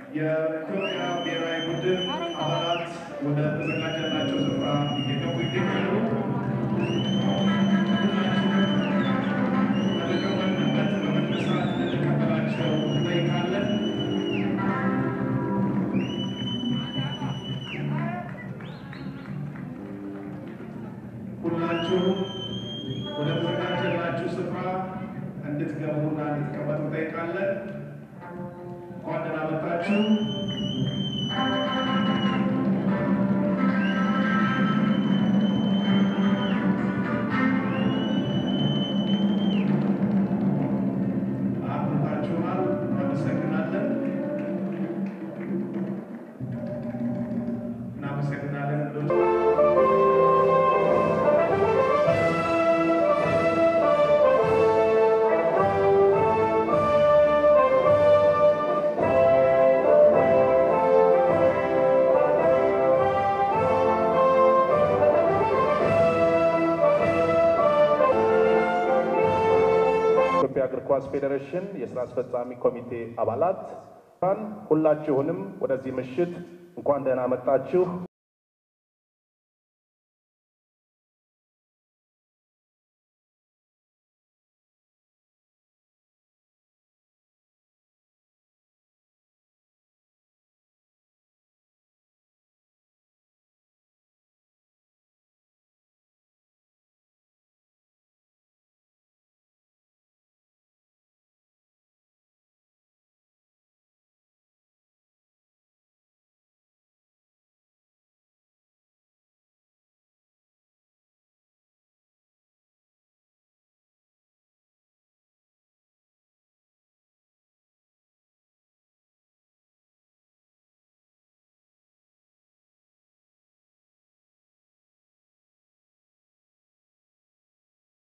የኢትዮጵያ ብሔራዊ ቡድን አባላት ወደ ተዘጋጀላቸው ስፍራ እየገቡ ይገኛሉ። በተቀመጥንበት በመነሳት እንድንቀበላቸው እንጠይቃለን። ሁላችሁም ወደ ተዘጋጀላችሁ ስፍራ እንድትገቡና እንድትቀመጡ እንጠይቃለን። እንኳን ደህና መጣችሁ። አብራችሁናል። እናመሰግናለን። ኢትዮጵያ እግር ኳስ ፌዴሬሽን የሥራ አስፈጻሚ ኮሚቴ አባላት ሁላችሁንም ወደዚህ ምሽት እንኳን ደህና መጣችሁ።